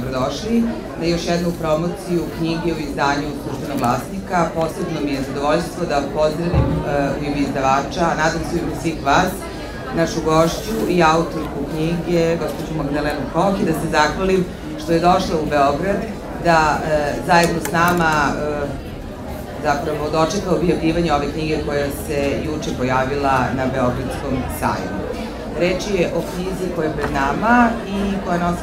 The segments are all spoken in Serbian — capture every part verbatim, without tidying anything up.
dobrodošli na još jednu promociju knjige u izdanju Službenog glasnika. Posebno mi je zadovoljstvo da pozdravim u ime izdavača, a nadam se u ime svih vas, našu gošću i autorku knjige, gospođu Magdalenu Koh, i da se zahvalim što je došla u Beograd da zajedno s nama zapravo dočeka objavljivanje ove knjige koja se juče pojavila na Beogradskom sajmu. Reč je o knjizi koja je pred nama i koja nosi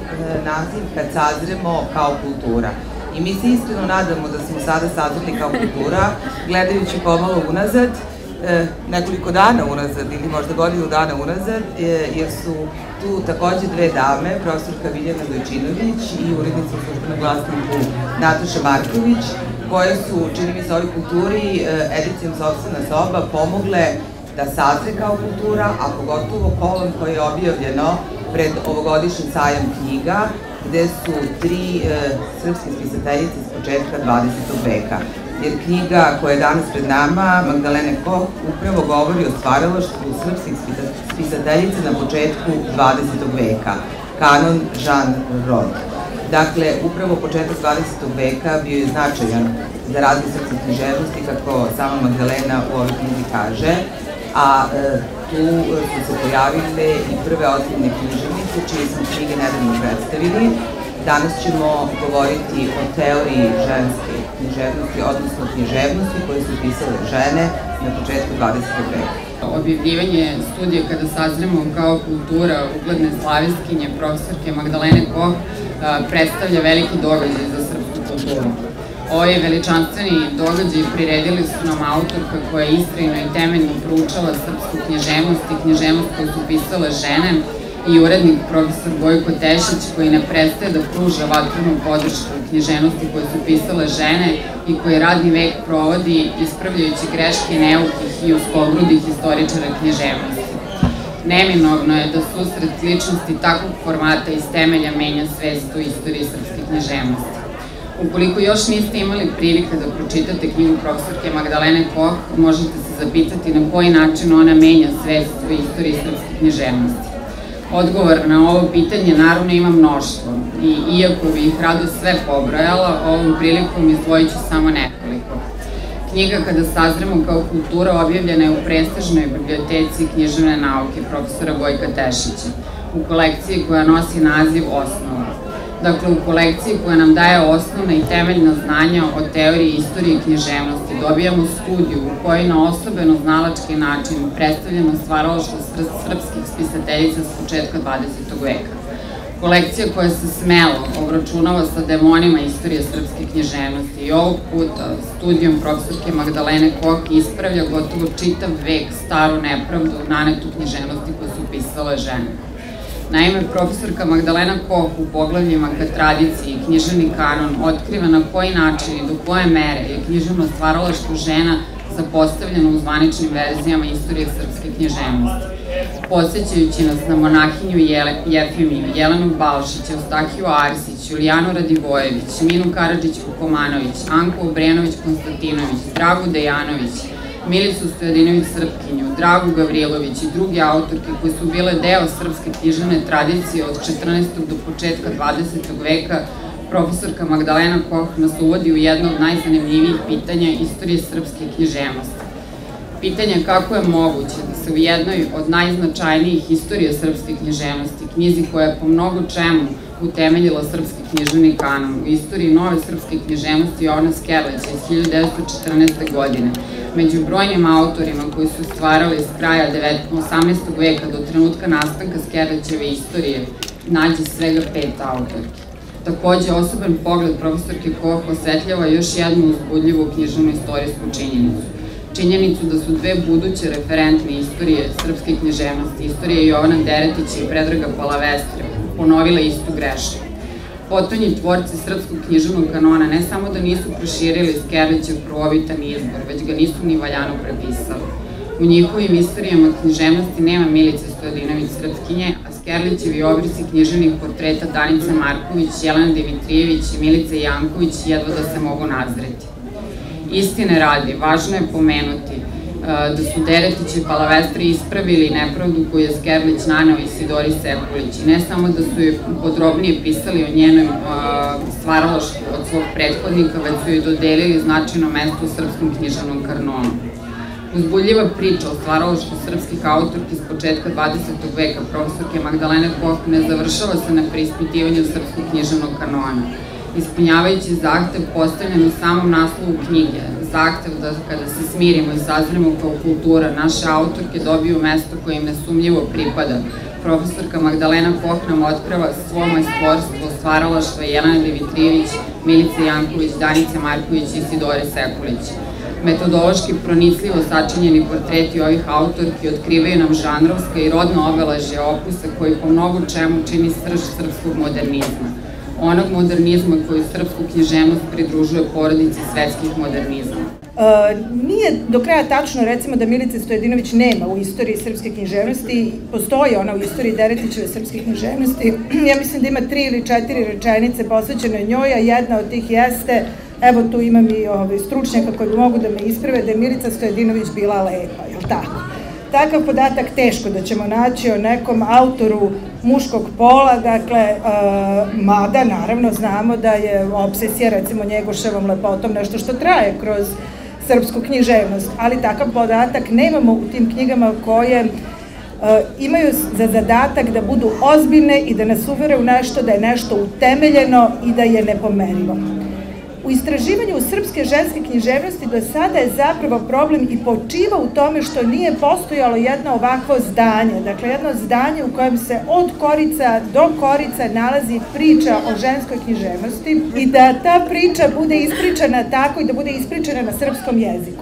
naziv Kad sazremo kao kultura. I mi se iskreno nadamo da smo sada sazreli kao kultura, gledajući pomalo unazad, nekoliko dana unazad ili možda godinu dana unazad, jer su tu takođe dve dame, profesorka Biljana Dojčinović i urednica u Službenom glasniku Nataša Marković, koje su, čini mi se, ovoj kulturi edicijom Sopstvena soba pomogle da sazre kao kultura, a pogotovo kolon koje je objavljeno pred ovogodišnji sajam knjiga, gde su tri srpske spisateljice s početka dvadesetog veka. Jer knjiga koja je danas pred nama, Magdalene Koh, upravo govori o stvaralaštvu srpskih spisateljica na početku dvadesetog veka, kanon Jean Rod. Dakle, upravo početak dvadesetog veka bio je značajan za razvoj srpske književnosti, kako sama Magdalena u ovoj knjizi kaže, a tu su se pojavile i prve ozbiljne književnice, čije smo knjige nedavno predstavili. Danas ćemo govoriti o teoriji ženske književnosti, odnosno književnosti koje su pisale žene na početku dvadesetog veka. Objavljivanje studija Kada sazremo kao kultura ugledne slavistkinje profesorke Magdalene Koh predstavlja veliki događaj za srpsku kulturu. Ovaj veličanstveni događaj priredili su nam autorka koja je istrajno i temeljno proučava srpsku književnost i književnost koju su pisale žene i urednik profesor Gojko Tešić, koji ne prestaje da pruža vatrenu podršku književnosti koje su pisale žene i koji radni vek provodi ispravljajući greške neukih i uskogrudih istoričara književnosti. Neminovno je da susret ličnosti takvog formata iz temelja menja svest o istoriji srpske književnosti. Ukoliko još niste imali prilike da pročitate knjigu profesorke Magdalene Koh, možete se zapitati na koji način ona menja svest o istoriji srpske književnosti. Odgovor na ovo pitanje naravno ima mnoštvo i iako bih ih rado sve pobrojala, ovom prilikom izdvojit ću samo nekoliko. Knjiga Kada sazremo kao kultura objavljena je u prestižnoj biblioteci književne nauke profesora Gojka Tešića, u kolekciji koja nosi naziv Osnova. Dakle, u kolekciji koja nam daje osnovna i temeljna znanja o teoriji istorije i književnosti dobijamo studiju u kojoj na osobeno znalački način predstavljeno stvaralaštvo srpskih spisateljica s početka dvadesetog veka. Kolekcija koja se smelo obračunava sa demonima istorije srpske književnosti i ovog puta studijom profesorke Magdalene Koh ispravlja gotovo čitav vek staru nepravdu nanetu književnosti koju su pisale žene. Naime, profesorka Magdalena Koh u poglavljima ka tradiciji i književni kanon otkriva na koji način i do koje mere je književno stvaralaštvo žena zapostavljeno u zvaničnim verzijama istorije srpske književnosti. Podsećajući nas na monahinju Jefimiju, Jelenu Balšić, Eustahiju Arsić, Julijanu Radivojević, Minu Karadžić-Vukomanović, Anku Obrenović-Konstantinović, Dragu Dejanović, Milicu Stojadinović-Srpkinju, Dragu Gavrilović i druge autorke koje su bile deo srpske književne tradicije od četrnaestog do početka dvadesetog veka, profesorka Magdalena Koh nas uvodi u jedno od najzanimljivijih pitanja istorije srpske književnosti. Pitanje kako je moguće da se u jednoj od najznačajnijih istorija srpske književnosti, knjizi koja je po mnogo čemu utemeljila srpski književni kanon, u istoriji nove srpske književnosti Jovana Skerlića iz hiljadu devetsto četrnaeste. godine, među brojnim autorima koji su stvarali s kraja osamnaestog veka do trenutka nastanka Skerlićeve istorije, nađe svega pet autorki. Takođe, osoban pogled profesorke Koh osvetljava još jednu uzbudljivu književnu istorijsku činjenicu. Činjenicu da su dve buduće referentne istorije srpske književnosti, istorije Jovana Deretića i Predraga Palavestre, ponovile istu grešku. Potonji tvorci srpskog književnog kanona ne samo da nisu proširili Skerlićev prvobitan izbor, već ga nisu ni valjano prepisali. U njihovim istorijama književnosti nema Milice Stojadinović-Srpkinje, a Skerlićevi obrisi književnih portreta Danice Marković, Jelena Dimitrijević i Milice Janković jedva da se mogu nazreti. Istine radi, važno je pomenuti da su Deretić i Palavestri ispravili nepravdu koju je Skerlić naneo Isidori Sekulić. I ne samo da su joj podrobnije pisali o njenom stvaralaštvu od svog prethodnika, već su joj dodelili značajno mesto u srpskom književnom kanonu. Uzbudljiva priča o stvaralaštvu srpskih autorki s početka dvadesetog veka profesorke Magdalene Koh ne završava se na preispitivanju srpskog književnog kanona. Ispunjavajući zahtev postavljen u samom naslovu knjige, zahtev da kada se smirimo i sazremo kao kultura, naše autorke dobiju mesto koje im nesumnjivo pripada. Profesorka Magdalena Koh nam otkrava svo majstvorstvo stvaralaštva Jelene Dimitrijević, Milice Janković, Danice Marković i Isidore Sekulić. Metodološki pronicljivo sačinjeni portreti ovih autorki otkrivaju nam žanrovska i rodno obeležje opusa koji po mnogo čemu čini srž srpskog modernizma. Onog modernizma koji srpsku književnost pridružuje porodici svetskih modernizama. Nije do kraja tačno, recimo, da Milice Stojadinović nema u istoriji srpske književnosti. Postoji ona u istoriji Deretićeve srpske književnosti. Ja mislim da ima tri ili četiri rečenice posvećene njoj, a jedna od tih jeste, evo tu imam i stručnjaka koji mogu da me isprave, da je Milica Stojadinović bila lepa, je li tako? Takav podatak teško da ćemo naći o nekom autoru muškog pola, dakle, mada naravno znamo da je obsesija recimo Njegoševom lepotom nešto što traje kroz srpsku književnost, ali takav podatak nemamo u tim knjigama koje imaju za zadatak da budu ozbiljne i da nas uvere u nešto, da je nešto utemeljeno i da je nepomerivo. U istraživanju srpske ženske književnosti do sada je zapravo problem i počiva u tome što nije postojalo jedno ovakvo zdanje, dakle jedno zdanje u kojem se od korica do korica nalazi priča o ženskoj književnosti i da ta priča bude ispričana tako i da bude ispričana na srpskom jeziku.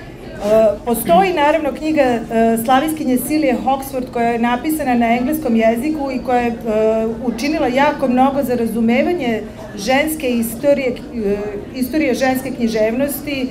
Postoji naravno knjiga slaviskinje Silije Hoxford koja je napisana na engleskom jeziku i koja je učinila jako mnogo za razumevanje ženske istorije, istorije ženske književnosti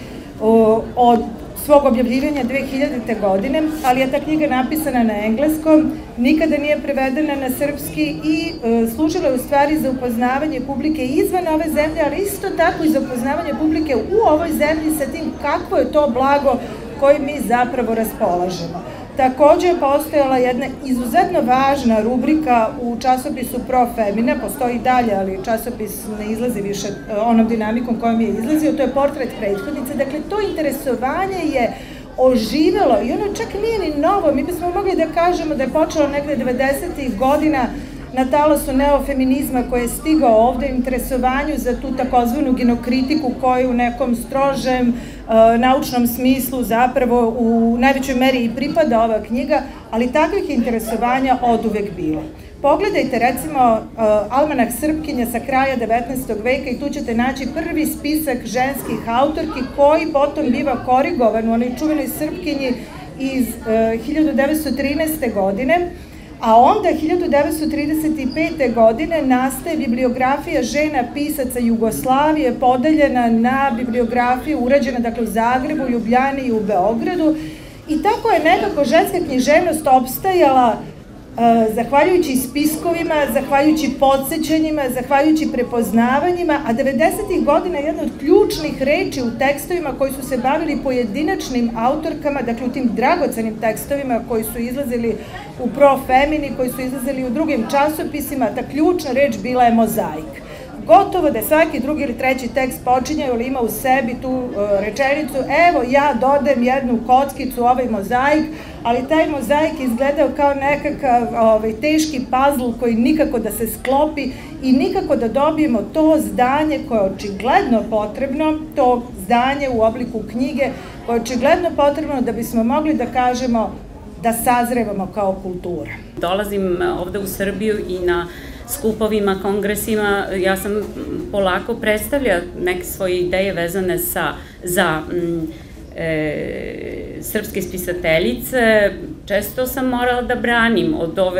od svog objavljivanja dve hiljadite. godine, ali je ta knjiga napisana na engleskom, nikada nije prevedena na srpski i služila je u stvari za upoznavanje publike izvan ove zemlje, ali isto tako i za upoznavanje publike u ovoj zemlji sa tim kakvo je to blago koje mi zapravo raspolažemo. Takođe je postojala jedna izuzetno važna rubrika u časopisu Pro Femina, postoji dalje, ali časopis ne izlazi više onom dinamikom kojom je izlazio, to je portret prethodnice. Dakle, to interesovanje je oživelo i ono čak nije ni novo. Mi bismo mogli da kažemo da je počelo negde devedesetih godina na talasu neofeminizma koji je stigao ovde, interesovanju za tu takozvanu ginokritiku koju u nekom strožem naučnom smislu zapravo u najvećoj meri i pripada ova knjiga, ali takvih interesovanja oduvek bilo. Pogledajte recimo Almanak Srpkinja sa kraja devetnaestog veka i tu ćete naći prvi spisak ženskih autorki koji potom biva korigovan u onoj čuvenoj Srpkinji iz hiljadu devetsto trinaeste. godine, a onda hiljadu devetsto trideset pete. godine nastaje bibliografija žena pisaca Jugoslavije podeljena na bibliografiju urađena dakle u Zagrebu, Ljubljani i u Beogradu i tako je nekako ženska književnost opstajala zahvaljujući spiskovima, zahvaljujući podsjećanjima, zahvaljujući prepoznavanjima, a devedesetih godina je jedna od ključnih reči u tekstovima koji su se bavili pojedinačnim autorkama, dakle u tim dragocenim tekstovima koji su izlazili u Pro Femini, koji su izlazili u drugim časopisima, ta ključna reč bila je mozaik. Gotovo da je svaki drugi ili treći tekst počinjao ili ima u sebi tu rečenicu, evo ja dodam jednu kockicu u ovaj mozaik, ali taj mozaik izgledao kao nekakav teški pazl koji nikako da se sklopi i nikako da dobijemo to zdanje koje je očigledno potrebno, to zdanje u obliku knjige koje je očigledno potrebno da bismo mogli da kažemo da sazrevamo kao kultura. Dolazim ovde u Srbiju i na skupovima, kongresima, ja sam polako predstavlja neke svoje ideje vezane sa, za m, e, srpske spisateljice. Često sam morala da branim od ove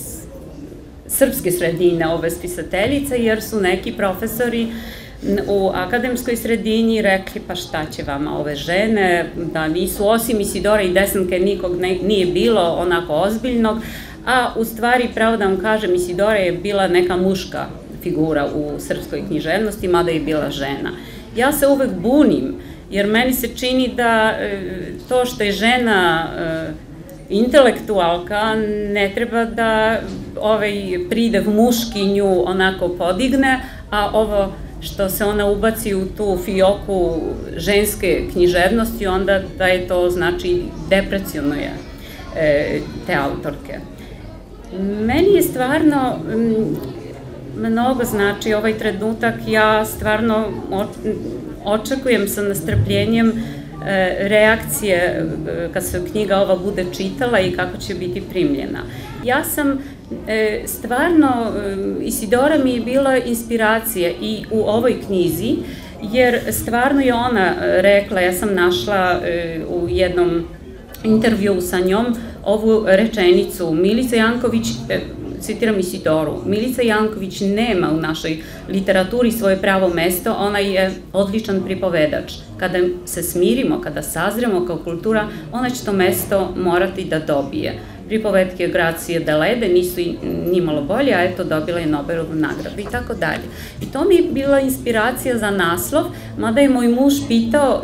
srpske sredine ove spisateljice, jer su neki profesori u akademskoj sredini rekli pa šta će vama ove žene, da nisu osim Isidore i Desanke nikog ne, nije bilo onako ozbiljnog, a u stvari, pravo da vam kažem, Isidora je bila neka muška figura u srpskoj književnosti, mada je bila žena. Ja se uvek bunim jer meni se čini da to što je žena intelektualka ne treba da ovaj pridev muški nju onako podigne, a ovo što se ona ubaci u tu fioku ženske književnosti, onda da je to znači deprecionuje te autorke. Meni je stvarno mnogo znači ovaj trenutak, ja stvarno očekujem sa nastrpljenjem reakcije kad se knjiga ova bude čitala i kako će biti primljena. Ja sam stvarno, Isidora mi je bila inspiracija i u ovoj knjizi, jer stvarno je ona rekla, ja sam našla u jednom intervjuu sa njom ovu rečenicu, Milica Janković, citiram Isidoru, Milica Janković nema u našoj literaturi svoje pravo mesto, ona je odličan pripovedač. Kada se smirimo, kada sazremo kao kultura, ona će to mesto morati da dobije. Pripovetke Gracije Delede nisu nimalo bolje, a eto dobila je Nobelovu nagradu i tako dalje. I to mi je bila inspiracija za naslov, mada je moj muž pitao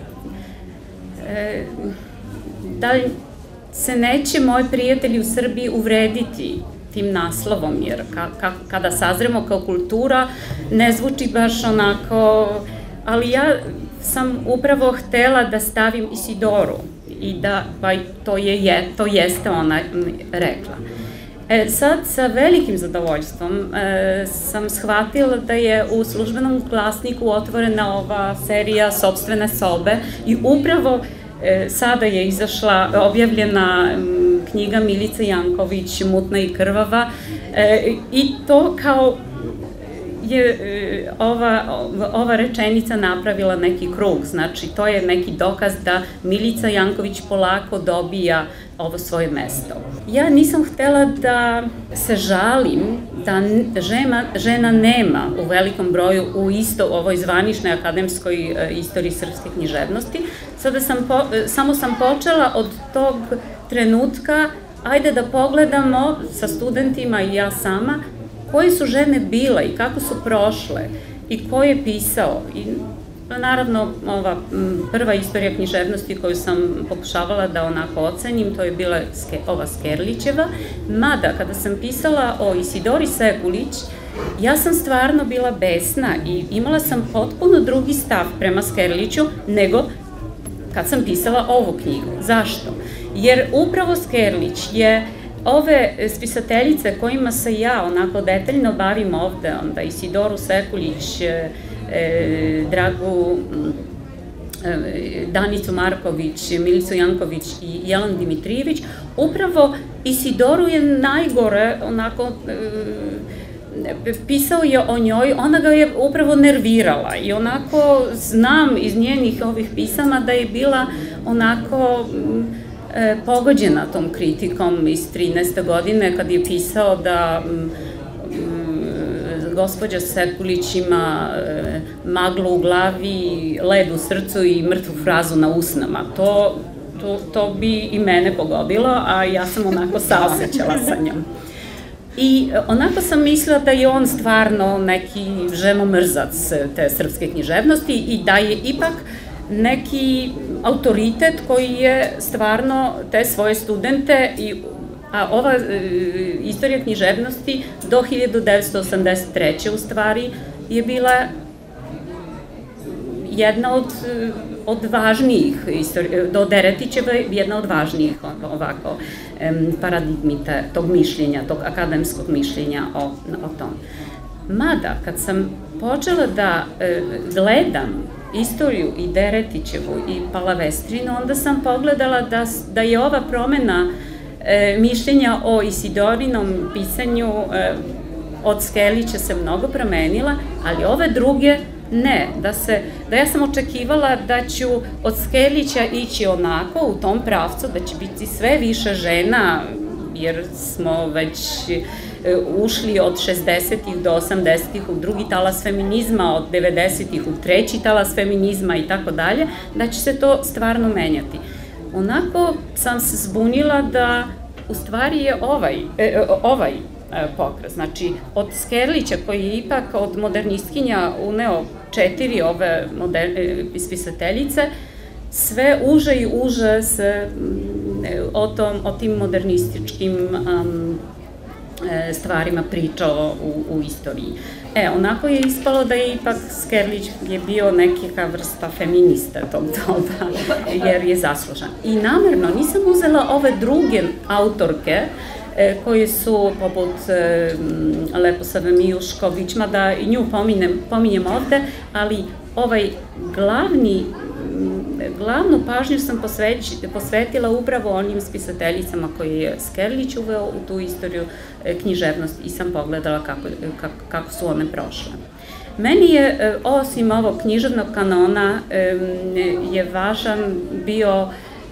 da li se neće moji prijatelji u Srbiji uvrediti tim naslovom, jer kada sazremo kao kultura ne zvuči baš onako, ali ja sam upravo htela da stavim Isidoru i da, pa to je, to jeste ona rekla. E, sad sa velikim zadovoljstvom e, sam shvatila da je u Službenom glasniku otvorena ova serija Sopstvene sobe i upravo e, sada je izašla, objavljena m, knjiga Milice Janković, Mutna i krvava, e, i to kao je ova, ova rečenica napravila neki krug, znači to je neki dokaz da Milica Janković polako dobija ovo svoje mesto. Ja nisam htela da se žalim da žena, žena nema u velikom broju u isto ovoj zvaničnoj akademskoj istoriji srpske književnosti. Sada sam po, samo sam počela od tog trenutka, ajde da pogledamo sa studentima i ja sama, koje su žene bile i kako su prošle i ko je pisao. I naravno, ova prva istorija književnosti koju sam pokušavala da onako ocenim, to je bila ova Skerlićeva, mada kada sam pisala o Isidori Sekulić, ja sam stvarno bila besna i imala sam potpuno drugi stav prema Skerliću nego kad sam pisala ovu knjigu. Zašto? Jer upravo Skerlić je ove spisateljice kojima se ja onako detaljno bavim ovde, onda Isidoru Sekulić, Dragu Danicu Marković, Milicu Janković i Jelenu Dimitrijević, upravo Isidoru je najgore onako pisao je o njoj, ona ga je upravo nervirala i onako znam iz njenih ovih pisama da je bila onako pogođena tom kritikom iz trinaeste godine kad je pisao da gospođa Sekulić ima maglu u glavi, led u srcu i mrtvu frazu na usnama. To, to, to bi i mene pogodilo, a ja sam onako saosećala sa njom. I onako sam mislila da je on stvarno neki ženomrzac te srpske književnosti i da je ipak neki autoritet koji je stvarno te svoje studente, i, a ova e, istorija književnosti do hiljadu devetsto osamdeset treće u stvari je bila jedna od, od važnijih, do Deretićeve jedna od važnijih ovako paradigmi tog mišljenja, tog akademskog mišljenja o, o tom. Mada, kad sam počela da e, gledam istoriju i Deretićevu i Palavestrinu, onda sam pogledala da, da je ova promena e, mišljenja o Isidorinom pisanju e, od Skerlića se mnogo promenila, ali ove druge ne, da se, da ja sam očekivala da ću od Skerlića ići onako u tom pravcu, da će biti sve više žena, jer smo već ušli od šezdesetih do osamdesetih u drugi talas feminizma, od devedesetih u treći talas feminizma i tako dalje, da će se to stvarno menjati. Onako sam se zbunila da u stvari je ovaj, e, ovaj pokret, znači od Skerlića koji je ipak od modernistkinja uneo četiri ove spisateljice, sve uže i uže se o, tom, o tim modernističkim um, stvarima pričao u, u istoriji. E, onako je ispalo da je ipak Skerlić je bio neka vrsta feminista tog doba, jer je zaslužan. I namerno nisam uzela ove druge autorke, e, koje su poput e, Leposave Mijušković, mada i nju pominjem, pominjem ovde, ali ovaj glavni Glavnu pažnju sam posvetila upravo onim spisateljicama koje je Skerlić uveo u tu istoriju književnosti i sam pogledala kako, kako, kako su one prošle. Meni je, osim ovog književnog kanona, je važan bio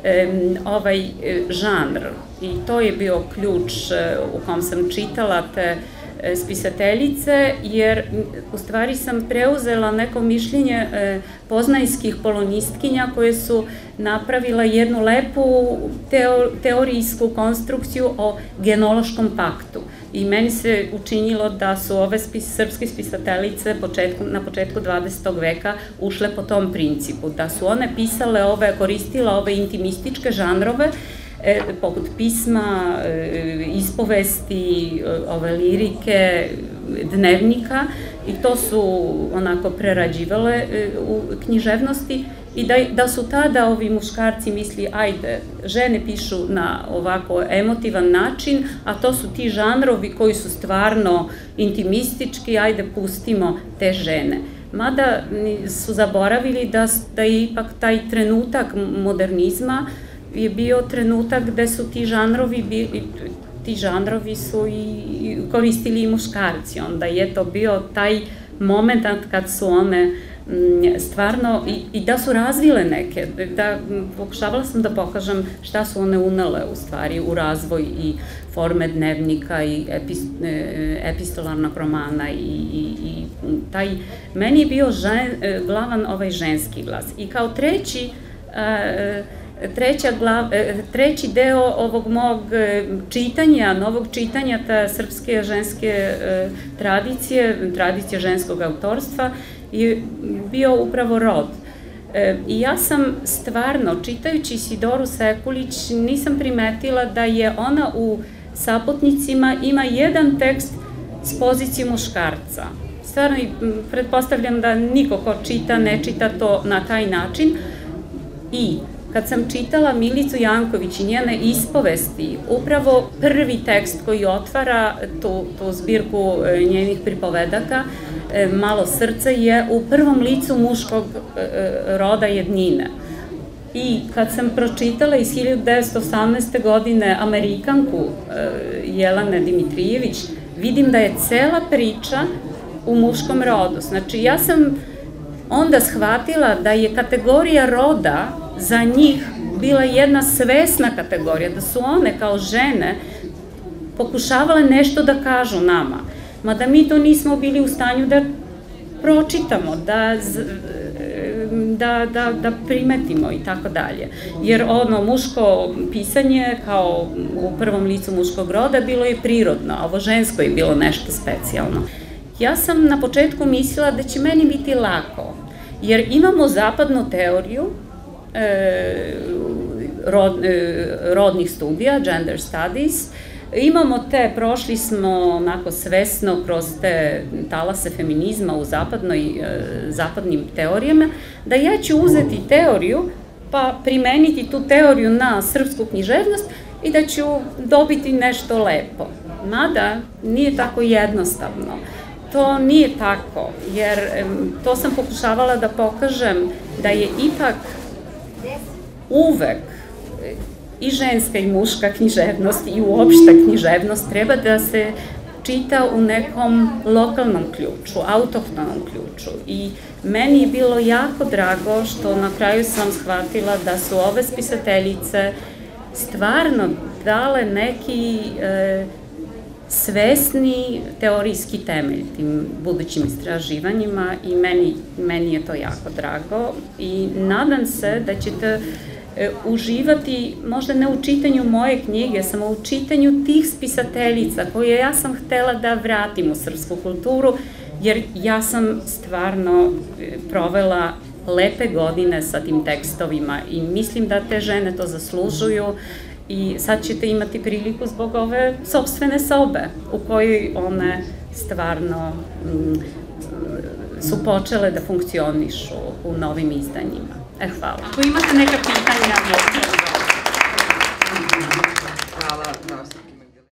ovaj žanr i to je bio ključ u kom sam čitala te spisateljice, jer u stvari sam preuzela neko mišljenje poznanjskih polonistkinja koje su napravila jednu lepu teorijsku konstrukciju o genološkom paktu. I meni se učinilo da su ove srpske spisateljice na početku dvadesetog veka ušle po tom principu, da su one pisale ove, koristile ove intimističke žanrove, E, poput pisma, e, ispovesti, ove lirike, dnevnika, i to su onako prerađivale e, u književnosti i da, da su tada ovi muškarci misli, ajde, žene pišu na ovako emotivan način, a to su ti žanrovi koji su stvarno intimistički, ajde pustimo te žene. Mada su zaboravili da, da je ipak taj trenutak modernizma je bio trenutak gde su ti žanrovi, ti žanrovi su i koristili i muškarci, onda je to bio taj moment kad su one stvarno, i da su razvile neke, da pokušavala sam da pokažem šta su one unele u stvari u razvoj i forme dnevnika i epistolarnog romana i taj, meni je bio glavan ovaj ženski glas. I kao treći, Treća glav, treći deo ovog mog čitanja, novog čitanja ta srpske ženske tradicije, tradicije ženskog autorstva, je bio upravo rod. I ja sam stvarno, čitajući Isidoru Sekulić, nisam primetila da je ona u Saputnicima ima jedan tekst s pozicije muškarca. Stvarno, pretpostavljam da niko ko čita, ne čita to na taj način. I kad sam čitala Milicu Janković i njene ispovesti, upravo prvi tekst koji otvara tu, tu zbirku njenih pripovedaka, Malo srce, je u prvom licu muškog roda jednine. I kad sam pročitala iz hiljadu devetsto osamnaeste. godine Amerikanku Jelene Dimitrijević, vidim da je cela priča u muškom rodu. Znači, ja sam onda shvatila da je kategorija roda za njih bila jedna svesna kategorija, da su one kao žene pokušavale nešto da kažu nama, mada mi to nismo bili u stanju da pročitamo, da, da, da, da primetimo i tako dalje. Jer ono muško pisanje kao u prvom licu muškog roda bilo je prirodno, a ovo žensko je bilo nešto specijalno. Ja sam na početku mislila da će meni biti lako, jer imamo zapadnu teoriju rodnih studija, gender studies, imamo te, prošli smo onako svesno kroz te talase feminizma u zapadnim teorijama, da ja ću uzeti teoriju pa primeniti tu teoriju na srpsku književnost i da ću dobiti nešto lepo. Mada nije tako jednostavno. To nije tako, jer to sam pokušavala da pokažem da je ipak uvek i ženska i muška književnost i uopšte književnost treba da se čita u nekom lokalnom ključu, autohtonom ključu. I meni je bilo jako drago što na kraju sam shvatila da su ove spisateljice stvarno dale neki svesni teorijski temelj tim budućim istraživanjima i meni, meni je to jako drago i nadam se da ćete uživati, možda ne u čitanju moje knjige, samo u čitanju tih spisateljica koje ja sam htela da vratim u srpsku kulturu, jer ja sam stvarno provela lepe godine sa tim tekstovima i mislim da te žene to zaslužuju i sad ćete imati priliku zbog ove sopstvene sobe u kojoj one stvarno su počele da funkcionišu u novim izdanjima. E, hvala. Ako imate neka pitanja, možete da... Hvala,